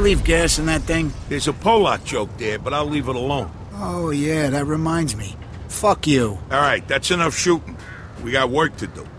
leave gas in that thing? There's a Polak joke there, but I'll leave it alone. Oh, yeah, that reminds me. Fuck you. All right, that's enough shooting. We got work to do.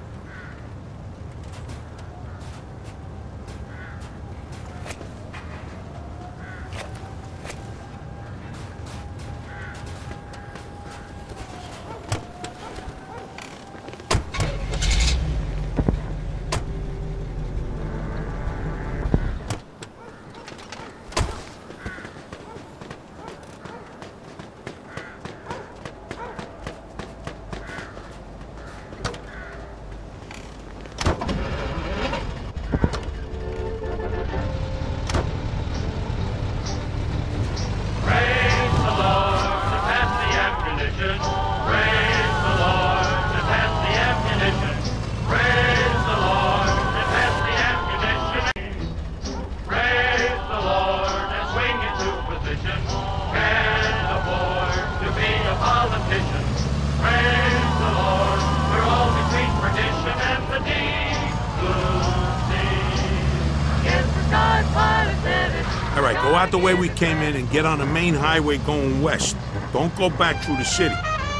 All right, go out the way we came in and get on the main highway going west. Don't go back through the city.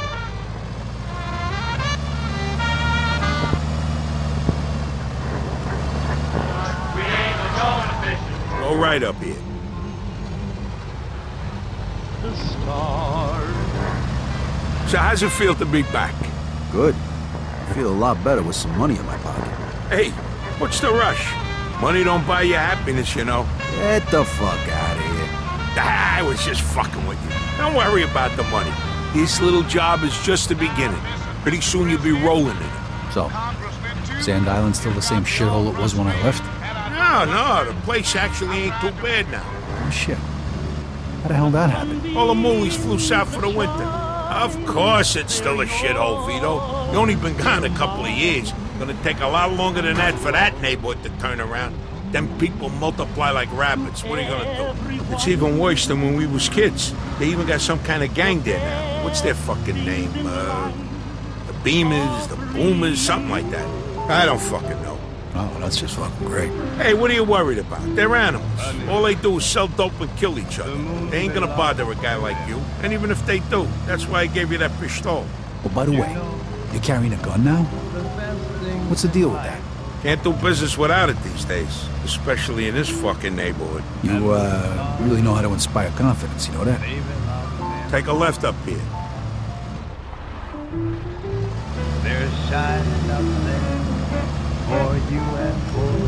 Go right up here. So how's it feel to be back? Good. I feel a lot better with some money in my pocket. Hey, what's the rush? Money don't buy you happiness, you know. Get the fuck out of here. I was just fucking with you. Don't worry about the money. This little job is just the beginning. Pretty soon you'll be rolling in it. So, Sand Island's still the same shithole it was when I left? No, the place actually ain't too bad now. Oh, shit. How the hell did that happen? All the moolies flew south for the winter. Of course it's still a shithole, Vito. You only been gone a couple of years. Gonna take a lot longer than that for that neighborhood to turn around. Them people multiply like rabbits. What are you gonna do? It's even worse than when we was kids. They even got some kind of gang there now. What's their fucking name? The Beamers, the Boomers, something like that. I don't fucking know. Oh, that's just fucking great. Hey, what are you worried about? They're animals. All they do is sell dope and kill each other. They ain't gonna bother a guy like you. And even if they do, that's why I gave you that pistol. Oh, by the way, you're carrying a gun now? What's the deal with that? Can't do business without it these days, especially in this fucking neighborhood. You, really know how to inspire confidence, you know that? Take a left up here. There's shining up there for you and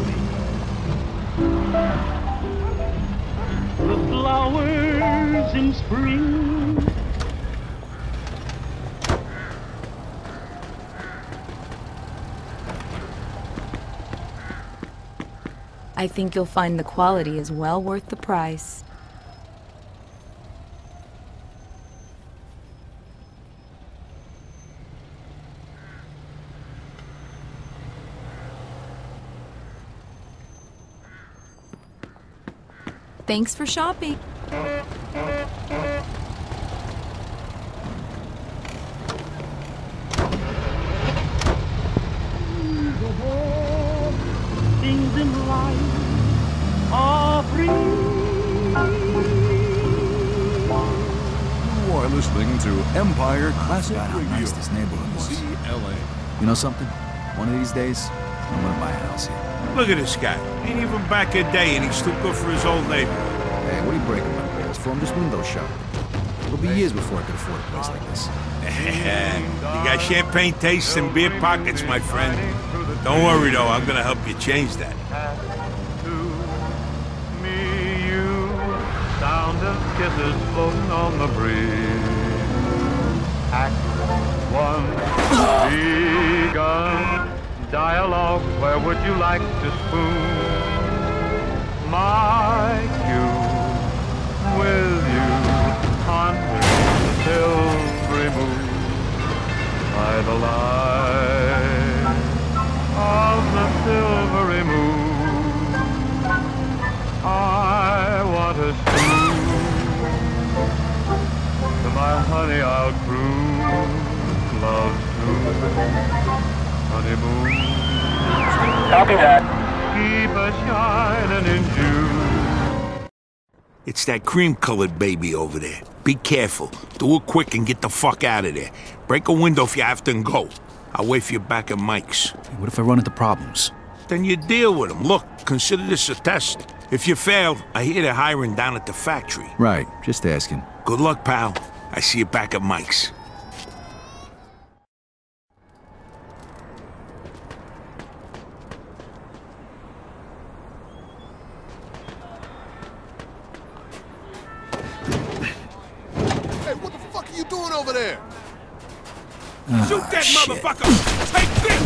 for me. The flowers in spring. I think you'll find the quality is well worth the price. Thanks for shopping. Things in life are free. You are listening to Empire Classic God, how Radio. nice this neighborhood was. CLA. You know something? One of these days, I'm gonna buy a house here. Look at this guy. Ain't even back a day and he's too good for his old neighborhood. Hey, what are you breaking my balls for? I'm just window shopping. It'll be years before I could afford a place like this. You got champagne tastes and beer pockets, my friend. Don't worry, though. I'm gonna help you change that. To me, you, sound of kisses floating on the breeze. Act one begun. Dialogue, where would you like to spoon? My cue, will you ponder the silvery moon by the light of the silvery moon? I want to spoon. To my honey I'll cruise, love's true honeymoon. Copy that. Keep a shining in June. It's that cream-colored baby over there. Be careful. Do it quick and get the fuck out of there. Break a window if you have to and go. I'll wait for you back at Mike's. What if I run into problems? Then you deal with them. Look, consider this a test. If you fail, I hear they're hiring down at the factory. Right, just asking. Good luck, pal. I see you back at Mike's. Hey, what the fuck are you doing over there? Shoot that motherfucker! Take this!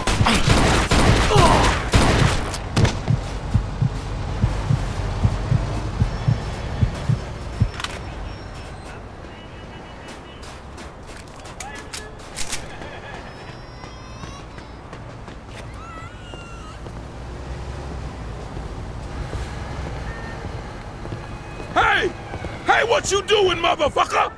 Hey! Hey, what you doing, motherfucker?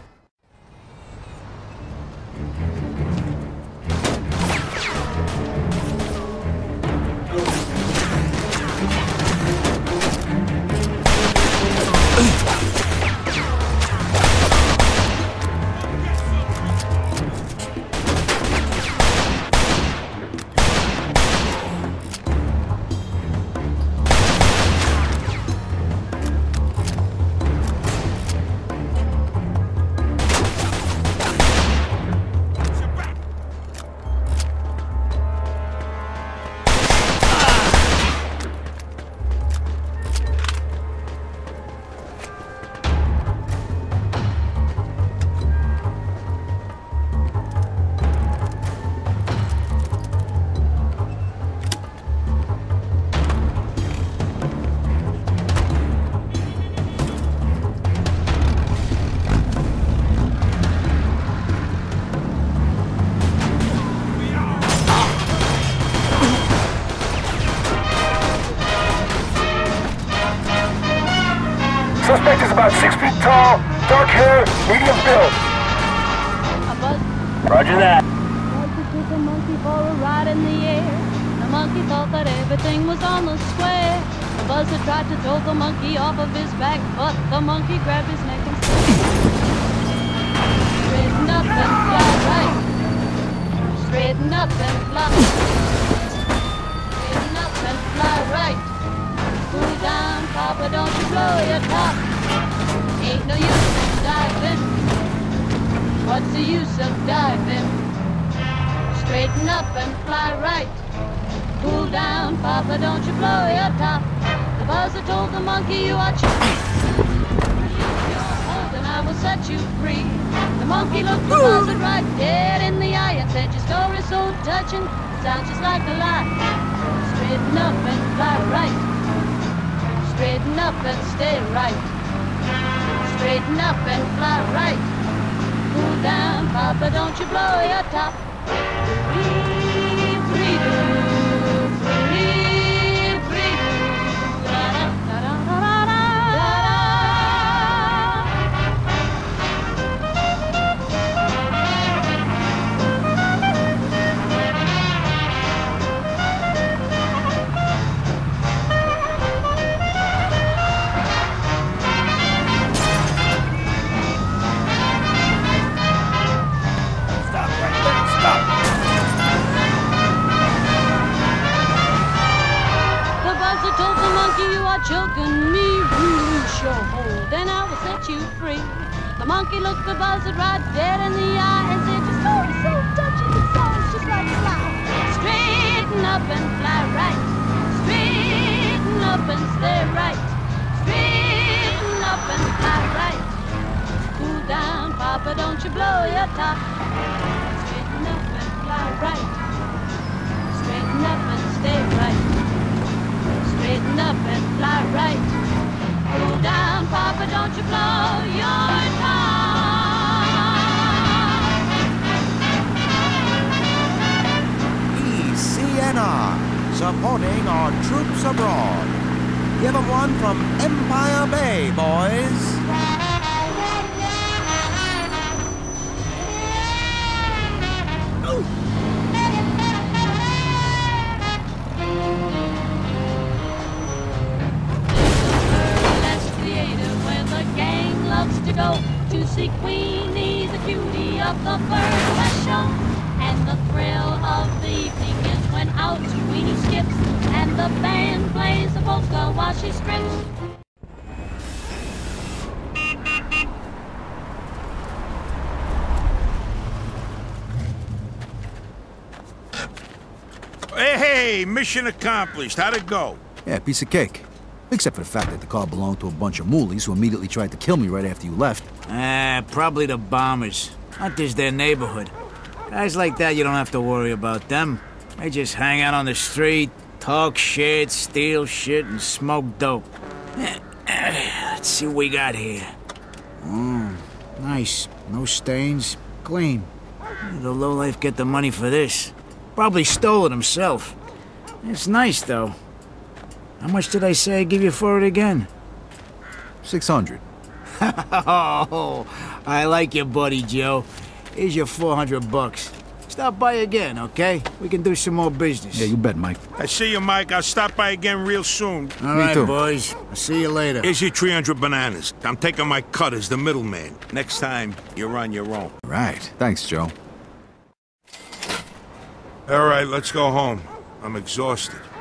Suspect is about 6 feet tall, dark hair, medium build. Roger that. Took a monkey for a ride in the air. The monkey thought that everything was on the square. The buzzer tried to throw the monkey off of his back, but the monkey grabbed his neck and said, straighten up and fly right. Straighten up and fly. Straighten up and fly right. Cool down, Papa, don't you blow your top. Ain't no use in diving. What's the use of diving? Straighten up and fly right. Cool down, Papa, don't you blow your top. The buzzer told the monkey you are cheap. You're old and I will set you free. The monkey looked the buzzer right dead in the eye and said, your story's so touching, it sounds just like a lie. Straighten up and fly right. Straighten up and stay right. Straighten up and fly right. Cool down, Papa, don't you blow your top. Free, free, free, free, da da da da da da. Choking me, loose your hold, then I will set you free. The monkey looked the buzzard right dead in the eye and said, your story's so touching, it sounds just like a fly. Straighten up and fly right. Straighten up and stay right. Straighten up and fly right. Cool down, Papa, don't you blow your top. Straighten up and fly right. Straighten up and stay right. Straighten up and fly right. Cool down, Papa, don't you blow your top. ECNR, supporting our troops abroad. Give them one from Empire Bay, boys. Hey, mission accomplished. How'd it go? Yeah, piece of cake. Except for the fact that the car belonged to a bunch of moolies who immediately tried to kill me right after you left. Probably the bombers. Hunter's their neighborhood. Guys like that, you don't have to worry about them. They just hang out on the street, talk shit, steal shit, and smoke dope. Let's see what we got here. Nice. No stains. Clean. The lowlife get the money for this. Probably stole it himself. It's nice, though. How much did I say I'd give you for it again? 600. Oh, I like your buddy, Joe. Here's your 400 bucks. Stop by again, okay? We can do some more business. Yeah, you bet, Mike. I see you, Mike. I'll stop by again real soon. All right, boys. I'll see you later. Here's your 300 bananas. I'm taking my cut as the middleman. Next time, you're on your own. Right. Thanks, Joe. All right, let's go home. I'm exhausted.